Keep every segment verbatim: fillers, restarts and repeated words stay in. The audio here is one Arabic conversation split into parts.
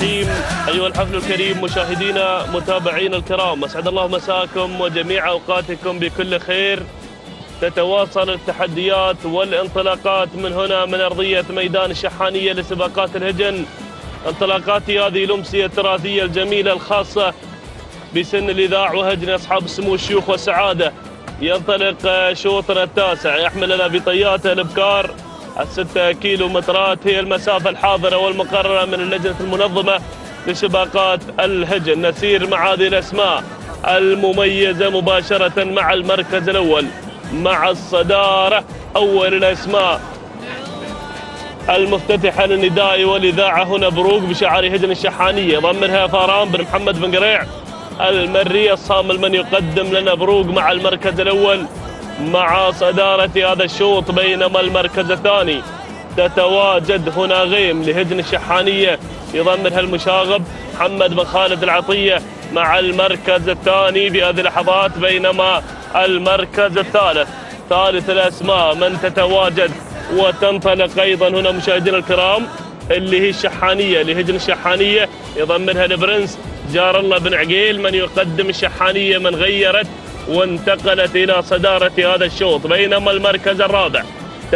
الرحيم. أيها الحفل الكريم مشاهدينا متابعينا الكرام، أسعد الله مساكم وجميع أوقاتكم بكل خير. تتواصل التحديات والانطلاقات من هنا من أرضية ميدان الشحانية لسباقات الهجن. انطلاقات هذه الأمسية التراثية الجميلة الخاصة بسن الإذاع وهجن أصحاب السمو الشيوخ والسعادة. ينطلق شوطنا التاسع يحمل لنا بطياته الابكار الستة كيلو مترات، هي المسافة الحاضرة والمقررة من اللجنة المنظمة لسباقات الهجن. نسير مع هذه الأسماء المميزة مباشرة مع المركز الأول مع الصدارة. أول الأسماء المفتتحة للنداء والإذاعة هنا بروق بشعار هجن الشحانية، ضمنها فاران بن محمد بن قريع المري الصامل من يقدم لنا بروق مع المركز الأول مع صدارة هذا الشوط، بينما المركز الثاني تتواجد هنا غيم لهجن الشحانية يضمنها المشاغب محمد بن خالد العطية مع المركز الثاني في هذه اللحظات، بينما المركز الثالث ثالث الأسماء من تتواجد وتنطلق أيضا هنا مشاهدينا الكرام اللي هي الشحانية لهجن الشحانية يضمنها البرنس جار الله بن عقيل من يقدم الشحانية من غيرت وانتقلت إلى صدارة هذا الشوط، بينما المركز الرابع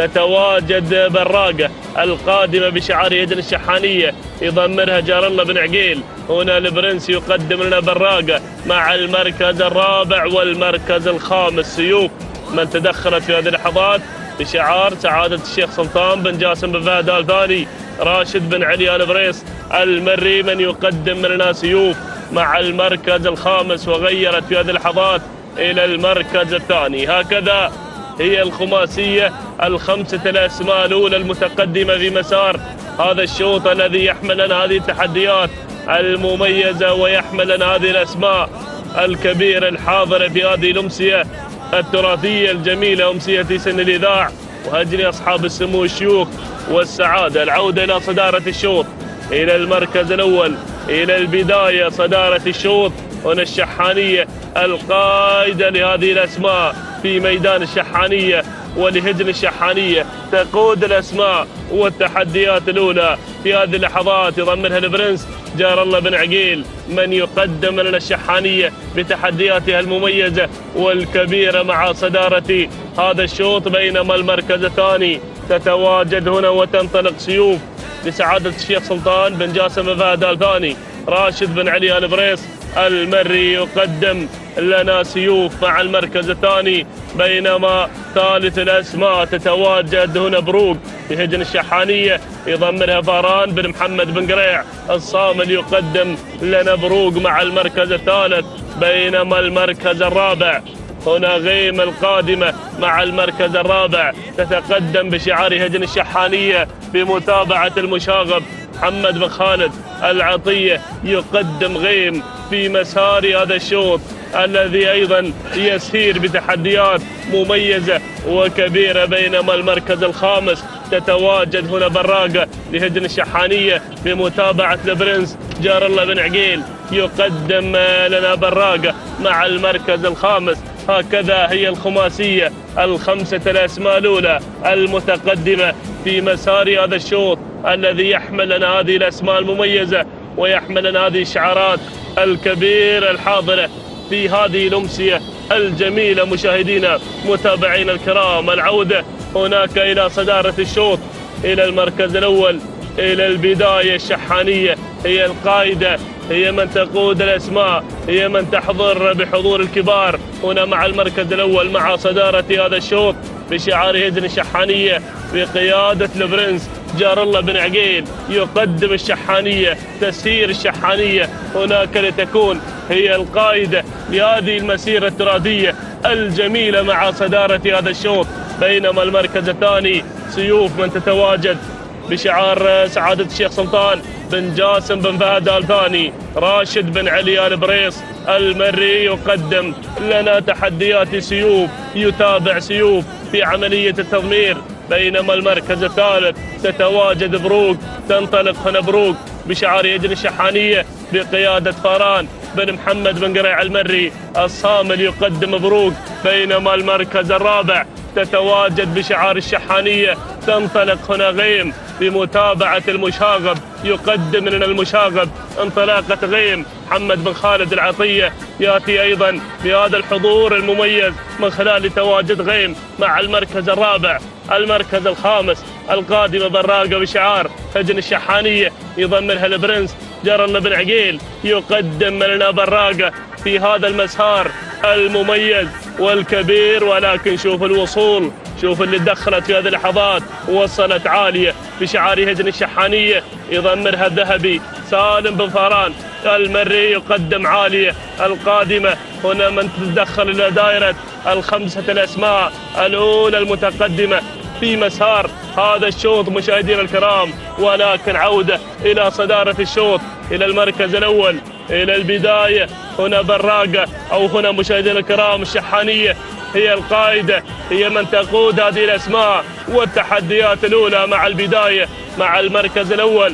تتواجد براقة القادمة بشعار هجن الشحانية يضمنها جار الله بن عقيل. هنا البرنس يقدم لنا براقة مع المركز الرابع والمركز الخامس سيوف من تدخلت في هذه اللحظات بشعار سعادة الشيخ سلطان بن جاسم بن فهد آل ثاني راشد بن علي آل بريس المري من يقدم لنا سيوف مع المركز الخامس، وغيرت في هذه اللحظات إلى المركز الثاني. هكذا هي الخماسية الخمسة الأسماء الأولى المتقدمة في مسار هذا الشوط الذي يحمل لنا هذه التحديات المميزة ويحمل لنا هذه الأسماء الكبيرة الحاضرة في هذه الأمسية التراثية الجميلة، أمسية سن الإذاع وهجن أصحاب السمو الشيوخ والسعادة. العودة إلى صدارة الشوط، إلى المركز الأول، إلى البداية صدارة الشوط هنا الشحانية القائدة لهذه الأسماء في ميدان الشحانية ولهجن الشحانية. تقود الأسماء والتحديات الأولى في هذه اللحظات يضمنها البرنس جار الله بن عقيل من يقدم لنا الشحانية بتحدياتها المميزة والكبيرة مع صدارة هذا الشوط، بينما المركز الثاني تتواجد هنا وتنطلق سيوف لسعادة الشيخ سلطان بن جاسم بن فهد آل ثاني راشد بن علي آل بريس المري يقدم لنا سيوف مع المركز الثاني، بينما ثالث الأسماء تتواجد هنا بروق بهجن الشحانية يضمنها فاران بن محمد بن قريع الصامل يقدم لنا بروق مع المركز الثالث، بينما المركز الرابع هنا غيم القادمة مع المركز الرابع تتقدم بشعار هجن الشحانية بمتابعة المشاغب محمد بن خالد العطية يقدم غيم في مسار هذا الشوط الذي أيضا يسير بتحديات مميزة وكبيرة، بينما المركز الخامس تتواجد هنا براقة لهجن الشحانية بمتابعة البرنس جار الله بن عقيل يقدم لنا براقة مع المركز الخامس. هكذا هي الخماسية الخمسة الأسماء الأولى المتقدمة في مسار هذا الشوط الذي يحمل لنا هذه الأسماء المميزة ويحمل لنا هذه الشعارات الكبيرة الحاضرة في هذه الأمسية الجميلة. مشاهدينا متابعينا الكرام، العودة هناك إلى صدارة الشوط، إلى المركز الأول، إلى البداية الشحانية هي القائدة، هي من تقود الأسماء، هي من تحضر بحضور الكبار هنا مع المركز الأول مع صدارة هذا الشوط بشعار هجن الشحانية بقيادة البرنس جار الله بن عقيل يقدم الشحانية، تسير الشحانية هناك لتكون هي القائدة لهذه المسيرة التراثية الجميلة مع صدارة هذا الشوط، بينما المركز الثاني سيوف من تتواجد بشعار سعادة الشيخ سلطان بن جاسم بن فهد آل ثاني راشد بن علي آل بريس المري يقدم لنا تحديات سيوف، يتابع سيوف في عملية التضمير، بينما المركز الثالث تتواجد بروق، تنطلق هنا بروق بشعار هجن الشحانية بقيادة فاران بن محمد بن قريع المري الصامل يقدم بروق، بينما المركز الرابع تتواجد بشعار الشحانية تنطلق هنا غيم بمتابعة المشاغب، يقدم لنا المشاغب انطلاقة غيم. محمد بن خالد العطية يأتي أيضا بهذا الحضور المميز من خلال تواجد غيم مع المركز الرابع. المركز الخامس القادمة براقة بشعار هجن الشحانية يضمنها البرنس جرل بن عقيل، يقدم لنا براقة في هذا المسار المميز والكبير. ولكن شوف الوصول، شوف اللي دخلت في هذه اللحظات، وصلت عالية بشعار هجن الشحانية يضمرها الذهبي سالم بن فاران المري، يقدم عالية القادمة هنا من تدخل إلى دائرة الخمسة الأسماء الأولى المتقدمة في مسار هذا الشوط مشاهدينا الكرام. ولكن عودة إلى صدارة الشوط، إلى المركز الأول، إلى البداية. هنا براقة أو هنا مشاهدينا الكرام الشحانية هي القائدة، هي من تقود هذه الأسماء والتحديات الأولى مع البداية مع المركز الأول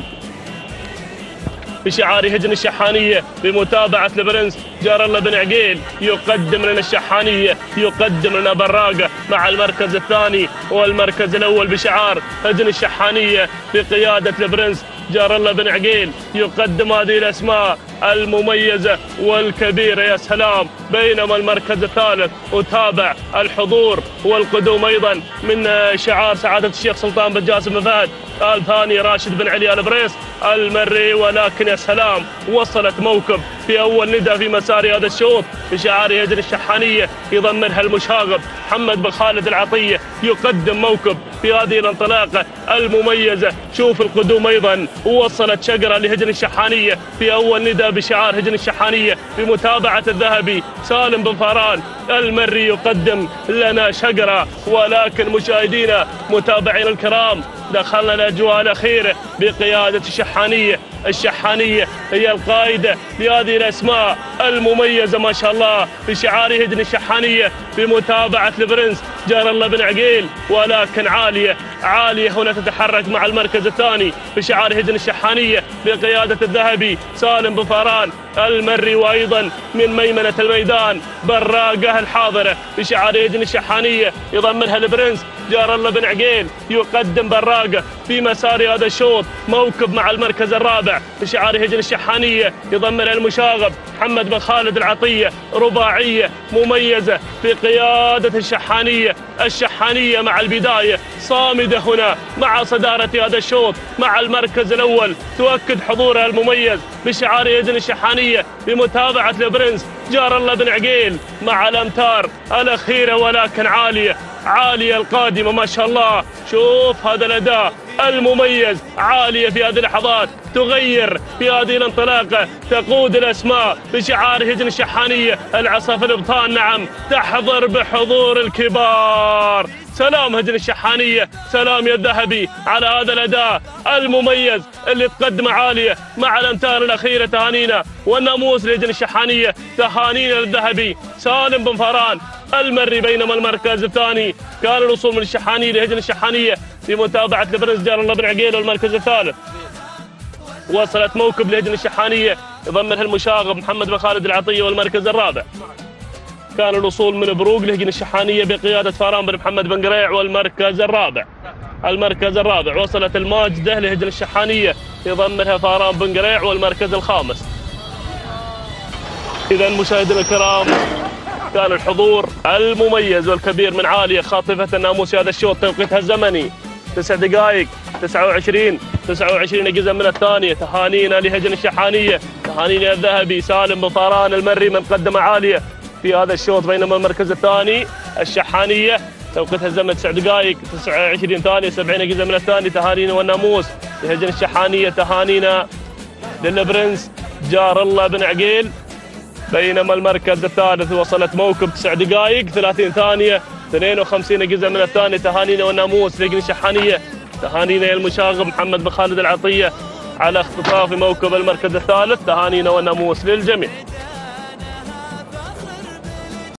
بشعار هجن الشحانية بمتابعة البرنس جرل بن عقيل، يقدم لنا الشحانية، يقدم لنا براقة مع المركز الثاني والمركز الأول بشعار هجن الشحانية بقيادة البرنس جرل بن عقيل، يقدم هذه الأسماء المميزة والكبيرة يا سلام. بينما المركز الثالث وتابع الحضور والقدوم أيضا من شعار سعادة الشيخ سلطان بن جاسم بن فهد الثاني راشد بن علي البريس المري. ولكن يا سلام وصلت موكب في أول ندى في مسار هذا الشوط بشعار هجن الشحانية يضمنها المشاغب محمد بن خالد العطية، يقدم موكب في هذه الانطلاقة المميزة. شوف القدوم أيضا، وصلت شقرة لهجن الشحانية في أول ندى بشعار هجن الشحانية بمتابعة الذهبي سالم بن فاران المري، يقدم لنا شقرة. ولكن مشاهدينا متابعين الكرام دخلنا الأجواء الأخيرة بقيادة الشحانية. الشحانية هي القائدة لهذه الأسماء المميزة ما شاء الله بشعار هجن الشحانية بمتابعة البرنس جرل بن عقيل. ولكن عالية عالية هنا تتحرك مع المركز الثاني بشعار هجن الشحانية بقيادة الذهبي سالم بن فاران المري. وأيضا من ميمنة الميدان براقة الحاضرة بشعار هجن الشحانية يضمنها البرنس جرل بن عقيل، يقدم براقة في مسار هذا الشوط موكب مع المركز الرابع بشعار هجن الشحانية يضمنها المشاغب محمد بن خالد العطية. رباعية مميزة بقيادة الشحانية. الشحانية مع البداية صامدة هنا مع صدارة هذا الشوط مع المركز الأول، تؤكد حضورها المميز بشعار هجن الشحانية بمتابعة البرنس جرل بن عقيل مع الأمتار الأخيرة. ولكن عالية عالية القادمة ما شاء الله. شوف هذا الأداء المميز، عالية في هذه اللحظات تغير في هذه الانطلاقة، تقود الأسماء بشعار هجن الشحانية. العصا الابطال نعم تحضر بحضور الكبار. سلام هجن الشحانية، سلام يا الذهبي على هذا الأداء المميز اللي تقدمه عالية مع الأمتار الأخيرة. تهانينا والناموس لهجن الشحانية، تهانينا للذهبي سالم بن فاران المري. بينما المركز الثاني كان الوصول من الشحانية لهجن الشحانية بمتابعة البرنس جرل بن عقيل. والمركز الثالث وصلت موكب لهجن الشحانية يضمنها المشاغب محمد بن خالد العطية. والمركز الرابع كان الوصول من بروق لهجن الشحانية بقيادة فاران بن محمد بن قريع. والمركز الرابع المركز الرابع وصلت الماجدة لهجن الشحانية يضمنها فاران بن قريع. والمركز الخامس. إذا مشاهدينا الكرام كان الحضور المميز والكبير من عالية خاطفة الناموس هذا الشوط. توقيتها الزمني تسع دقائق تسعة وعشرين تسعة وعشرين جزء من الثانية. تهانينا لهجن الشحانية، تهانينا الذهبي سالم بن فاران المري من قدم عالية في هذا الشوط. بينما المركز الثاني الشحانية توقيتها الزمن تسع دقائق تسعة وعشرين ثانية سبعين جزء من الثانية. تهانينا والناموس لهجن الشحانية، تهانينا للبرنس جار الله بن عقيل. بينما المركز الثالث وصلت موكب تسع دقائق ثلاثين ثانية اثنين وخمسين جزء من الثانية. تهانينا والناموس لهجن الشحانية، تهانينا يا المشاغب محمد بن خالد العطية على اختطاف موكب المركز الثالث. تهانينا والناموس للجميع.